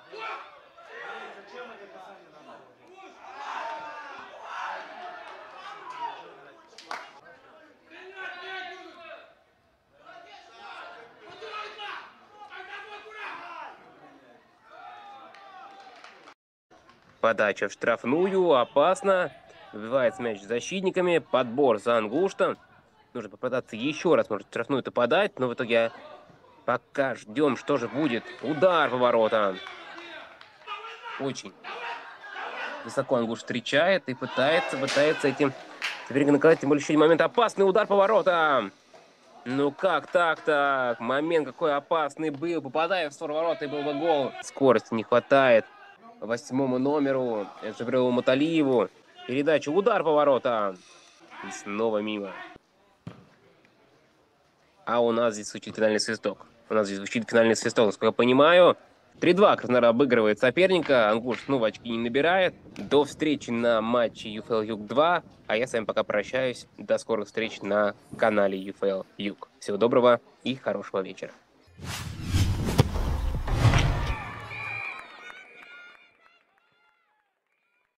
Подача в штрафную, опасно. Выбивается мяч с защитниками, подбор за Ангуштом. Нужно попытаться еще раз, может, штрафную-то подать, но в итоге пока ждем, что же будет. Удар по воротам. Очень высоко Ангуш встречает и пытается этим соперника наказать. Тем более еще один момент. Опасный удар по воротам. Ну как так? Момент какой опасный был. Попадая в створ ворота, и был бы гол. Скорости не хватает 8-му номеру Джабрилу Маталиеву. Передача, удар по воротам. И снова мимо. А у нас здесь звучит финальный свисток. Насколько я понимаю. 3-2 Краснодар обыгрывает соперника. Ангуш снова очки не набирает. До встречи на матче ЮФЛ Юг 2. А я с вами пока прощаюсь. До скорых встреч на канале ЮФЛ Юг. Всего доброго и хорошего вечера.